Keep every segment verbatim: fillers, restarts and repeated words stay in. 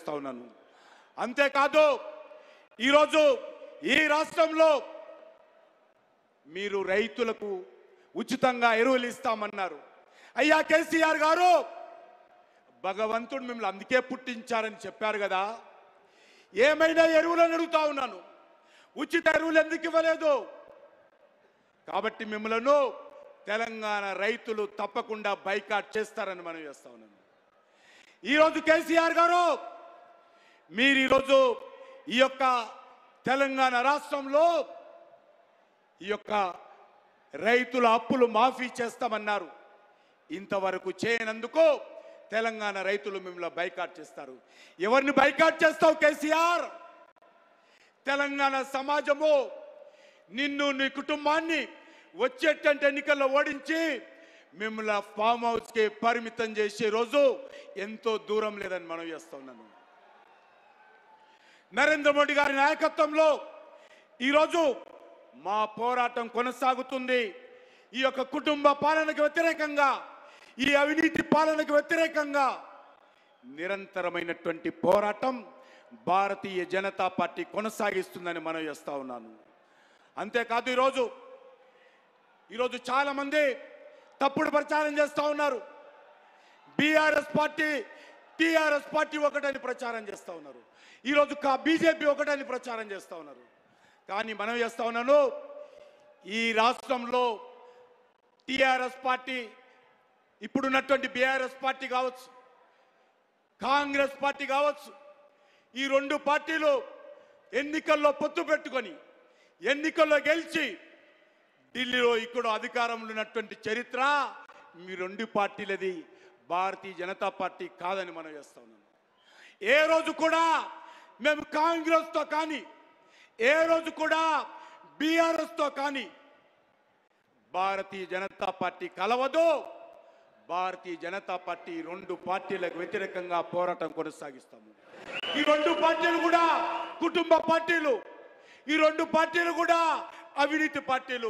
చేస్తా ఉన్నాను. అంతేకాదు ఈరోజు ఈ రాష్ట్రంలో మీరు రైతులకు ఉచితంగా ఎరువులు ఇస్తామన్నారు. అయ్యా కేసీఆర్ గారు, భగవంతుడు మిమ్మల్ని అందుకే పుట్టించారని చెప్పారు కదా, ఏమైనా ఎరువులను అడుగుతా ఉన్నాను, ఉచిత ఎరువులు ఎందుకు ఇవ్వలేదు? కాబట్టి మిమ్మల్ని తెలంగాణ రైతులు తప్పకుండా బైకాట్ చేస్తారని మనం చేస్తా ఉన్నాను. ఈరోజు కేసీఆర్ గారు, మీరు ఈరోజు ఈ యొక్క తెలంగాణ రాష్ట్రంలో ఈ యొక్క రైతుల అప్పులు మాఫీ చేస్తామన్నారు. ఇంతవరకు చేయనందుకు తెలంగాణ రైతులు మిమ్మల్ని బైకాట్ చేస్తారు. ఎవరిని బైకాట్ చేస్తావు కేసీఆర్? తెలంగాణ సమాజము నిన్ను నీ కుటుంబాన్ని వచ్చేటంటే ఎన్నికల్లో ఓడించి మిమ్మల్ని ఫామ్ హౌస్కి పరిమితం చేసే రోజు ఎంతో దూరం లేదని మనం చేస్తా ఉన్నాను. నరేంద్ర మోడీ గారి నాయకత్వంలో ఈరోజు మా పోరాటం కొనసాగుతుంది. ఈ యొక్క కుటుంబ పాలనకు వ్యతిరేకంగా, ఈ అవినీతి పాలనకు వ్యతిరేకంగా నిరంతరమైనటువంటి పోరాటం భారతీయ జనతా పార్టీ కొనసాగిస్తుందని మనం చేస్తా ఉన్నాను. అంతేకాదు ఈరోజు ఈరోజు చాలా మంది తప్పుడు ప్రచారం చేస్తూ ఉన్నారు. బీఆర్ఎస్ పార్టీ టీఆర్ఎస్ పార్టీ ఒకటని ప్రచారం చేస్తూ ఉన్నారు. ఈరోజు బీజేపీ ఒకటని ప్రచారం చేస్తూ ఉన్నారు. కానీ మనం చేస్తా ఉన్నాను, ఈ రాష్ట్రంలో టీఆర్ఎస్ పార్టీ, ఇప్పుడున్నటువంటి బీఆర్ఎస్ పార్టీ కావచ్చు, కాంగ్రెస్ పార్టీ కావచ్చు, ఈ రెండు పార్టీలు ఎన్నికల్లో పొత్తు పెట్టుకొని ఎన్నికల్లో గెలిచి ఢిల్లీలో ఇక్కడ అధికారంలో ఉన్నటువంటి చరిత్ర మీ రెండు పార్టీలది, భారతీయ జనతా పార్టీ కాదని మనం చేస్తా ఉన్నాం. ఏ రోజు కూడా మేము కాంగ్రెస్తో కానీ, ఏ రోజు కూడా బీఆర్ఎస్తో కానీ భారతీయ జనతా పార్టీ కలవదు. భారతీయ జనతా పార్టీ రెండు పార్టీలకు వ్యతిరేకంగా పోరాటం కొనసాగిస్తాము. ఈ రెండు పార్టీలు కూడా కుటుంబ పార్టీలు, ఈ రెండు పార్టీలు కూడా అవినీతి పార్టీలు.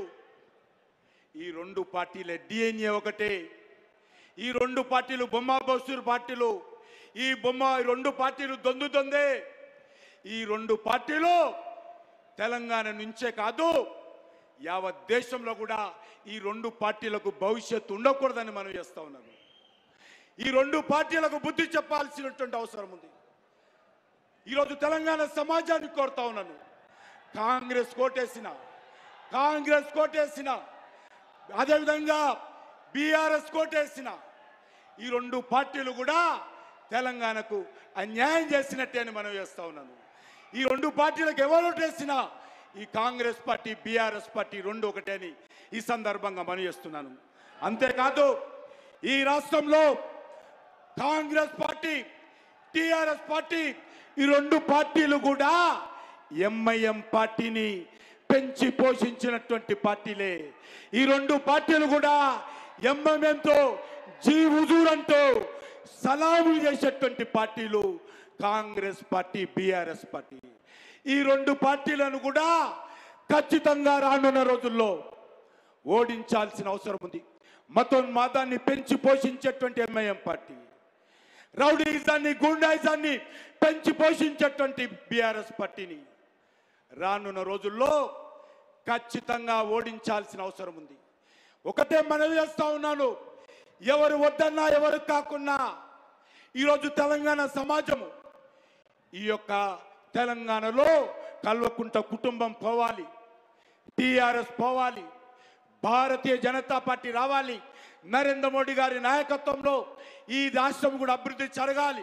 ఈ రెండు పార్టీల డిఎన్ఏ ఒకటే. ఈ రెండు పార్టీలు బొమ్మ బస్తూరు పార్టీలు. ఈ బొమ్మ ఈ రెండు పార్టీలు దొందు దొందే. ఈ రెండు పార్టీలు తెలంగాణ నుంచే కాదు, యావత్ దేశంలో కూడా ఈ రెండు పార్టీలకు భవిష్యత్తు ఉండకూడదని మనం చేస్తా ఉన్నాము. ఈ రెండు పార్టీలకు బుద్ధి చెప్పాల్సినటువంటి అవసరం ఉంది. ఈరోజు తెలంగాణ సమాజాన్ని కోరుతా ఉన్నాను, కాంగ్రెస్ కోటేసిన కాంగ్రెస్ కోటేసిన అదేవిధంగా బీఆర్ఎస్ కోటేసిన ఈ రెండు పార్టీలు కూడా తెలంగాణకు అన్యాయం చేసినట్టే అని మనం చేస్తా ఉన్నాను. ఈ రెండు పార్టీలకు ఎవరు ఓటేసినా ఈ కాంగ్రెస్ పార్టీ బీఆర్ఎస్ పార్టీ రెండు ఒకటే అని ఈ సందర్భంగా మనం చేస్తున్నాను. అంతేకాదు ఈ రాష్ట్రంలో కాంగ్రెస్ పార్టీ టీఆర్ఎస్ పార్టీ ఈ రెండు పార్టీలు కూడా ఎంఐఎం పార్టీని పెంచి పోషించినటువంటి పార్టీలే. ఈ రెండు పార్టీలు కూడా ఎంఐఎంతో జీ హుజూర్ అంటూ సలాములు చేసేటువంటి పార్టీలు కాంగ్రెస్ పార్టీ బీఆర్ఎస్ పార్టీ. ఈ రెండు పార్టీలను కూడా ఖచ్చితంగా రానున్న రోజుల్లో ఓడించాల్సిన అవసరం ఉంది. మతోన్మాదాన్ని పెంచి పోషించేటువంటి ఎంఐఎం పార్టీ, రౌడీయిజాన్ని గుండాయిజాన్ని పెంచి పోషించేటువంటి బీఆర్ఎస్ పార్టీని రానున్న రోజుల్లో ఖచ్చితంగా ఓడించాల్సిన అవసరం ఉంది. ఒకటే మనవి చేస్తా ఉన్నాను, ఎవరు వద్దన్నా ఎవరు కాకున్నా ఈరోజు తెలంగాణ సమాజము ఈ యొక్క తెలంగాణలో కల్వకుంట కుటుంబం పోవాలి, టీఆర్ఎస్ పోవాలి, భారతీయ జనతా పార్టీ రావాలి, నరేంద్ర మోడీ గారి నాయకత్వంలో ఈ రాష్ట్రం కూడా అభివృద్ధి జరగాలి.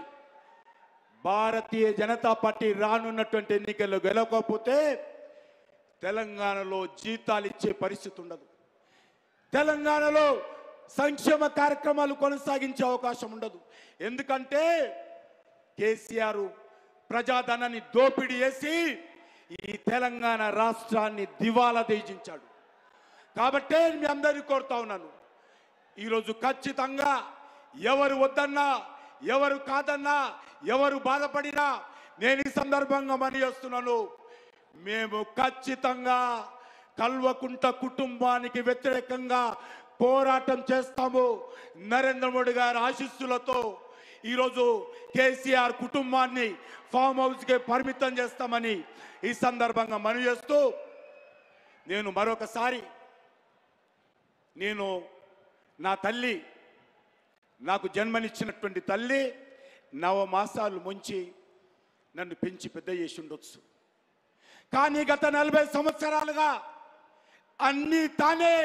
భారతీయ జనతా పార్టీ రానున్నటువంటి ఎన్నికల్లో గెలవకపోతే తెలంగాణలో జీతాలు ఇచ్చే పరిస్థితి ఉండదు. తెలంగాణలో సంక్షేమ కార్యక్రమాలు కొనసాగించే అవకాశం ఉండదు. ఎందుకంటే కేసీఆర్ ప్రజాధనాన్ని దోపిడీ చేసి ఈ తెలంగాణ రాష్ట్రాన్ని దివాలా తీయించాడు. కాబట్టే మీ అందరినీ కోరుతా ఉన్నాను, ఈరోజు ఖచ్చితంగా ఎవరు వద్దన్నా ఎవరు కాదన్నా ఎవరు బాధపడినా నేను ఈ సందర్భంగా మనవి చేస్తున్నాను, మేము ఖచ్చితంగా కల్వకుంట కుటుంబానికి వ్యతిరేకంగా పోరాటం చేస్తాము. నరేంద్ర మోడీ గారి ఆశీస్సులతో ఈరోజు కేసీఆర్ కుటుంబాన్ని ఫామ్ హౌస్కే పరిమితం చేస్తామని ఈ సందర్భంగా మనవి చేస్తూ నేను మరొకసారి నేను నా తల్లి నాకు జన్మనిచ్చినటువంటి తల్లి నవమాసాలు ముంచి నన్ను పెంచి పెద్ద చేసి ఉండొచ్చు. కానీ గత నలభై సంవత్సరాలుగా అన్నీ తానే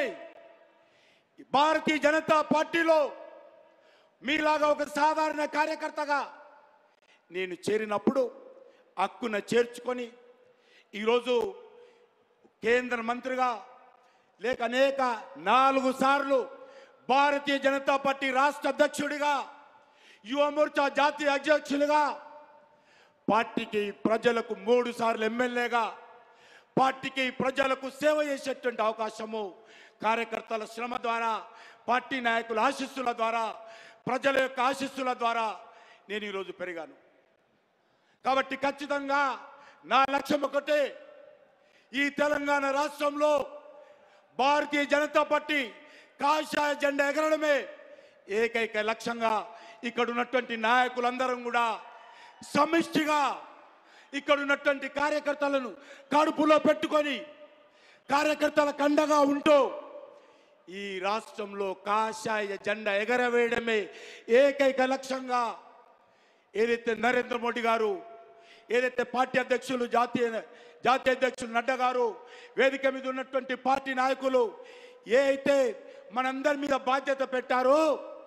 భారతీయ జనతా పార్టీలో మీలాగా ఒక సాధారణ కార్యకర్తగా నేను చేరినప్పుడు హక్కున చేర్చుకొని ఈరోజు కేంద్ర మంత్రిగా లేక అనేక నాలుగు సార్లు భారతీయ జనతా పార్టీ రాష్ట్ర అధ్యక్షుడిగా యువ మోర్చా జాతీయ అధ్యక్షులుగా పార్టీకి ప్రజలకు మూడు సార్లు ఎమ్మెల్యేగా పార్టీకి ప్రజలకు సేవ చేసేటువంటి అవకాశము కార్యకర్తల శ్రమ ద్వారా పార్టీ నాయకుల ఆశీస్సుల ద్వారా ప్రజల యొక్క ఆశీస్సుల ద్వారా నేను ఈరోజు పెరిగాను. కాబట్టి ఖచ్చితంగా నా లక్ష్యం ఒకటే, ఈ తెలంగాణ రాష్ట్రంలో భారతీయ జనతా పార్టీ కాషాయ జెండా ఎగరడమే ఏకైక లక్ష్యంగా ఇక్కడ ఉన్నటువంటి నాయకులందరం కూడా సమిష్టిగా ఇక్కడ ఉన్నటువంటి కార్యకర్తలను కడుపులో పెట్టుకొని కార్యకర్తల కండగా ఉంటూ ఈ రాష్ట్రంలో కాషాయ జెండా ఎగరవేయడమే ఏకైక లక్ష్యంగా ఏదైతే నరేంద్ర మోడీ గారు, ఏదైతే పార్టీ అధ్యక్షులు జాతీయ జాతీయ అధ్యక్షులు నడ్డా గారు, వేదిక మీద ఉన్నటువంటి పార్టీ నాయకులు ఏ అయితే మనందరి మీద బాధ్యత పెట్టారో,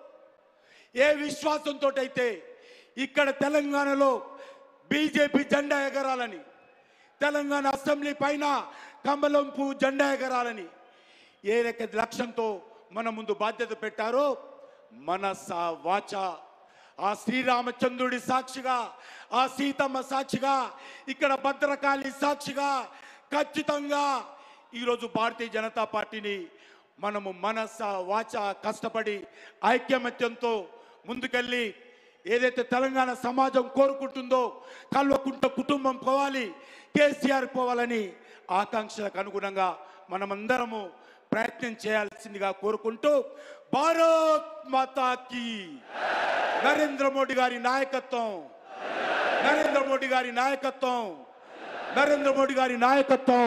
ఏ విశ్వాసంతో అయితే ఇక్కడ తెలంగాణలో బీజేపీ జెండా ఎగరాలని, తెలంగాణ అసెంబ్లీ పైన కమలం పువ్వు జెండా ఎగరాలని ఏ లక్ష్యంతో మన ముందు బాధ్యత పెట్టారో, మనస వాచ ఆ శ్రీరామచంద్రుడి సాక్షిగా, ఆ సీతమ్మ సాక్షిగా, ఇక్కడ భద్రకాళి సాక్షిగా ఖచ్చితంగా ఈరోజు భారతీయ జనతా పార్టీని మనము మనస వాచ కష్టపడి ఐక్యమత్యంతో ముందుకెళ్ళి ఏదైతే తెలంగాణ సమాజం కోరుకుంటుందో కల్వకుంట కుటుంబం పోవాలి, కేసీఆర్ పోవాలని ఆకాంక్షలకు అనుగుణంగా మనమందరము ప్రయత్నం చేయాల్సిందిగా కోరుకుంటూ భారత్ మాతాకి నరేంద్ర మోడీ గారి నాయకత్వం, నరేంద్ర మోడీ గారి నాయకత్వం, నరేంద్ర మోడీ గారి నాయకత్వం.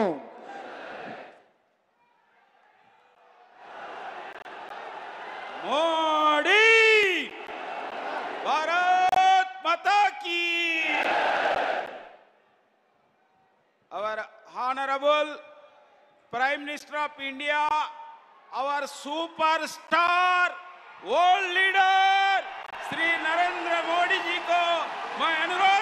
మోడీ భారత్ మాతా కీ. Our honorable Prime Minister of India, our superstar, world leader, Shri Narendra Modi ji को मैं अनुरोध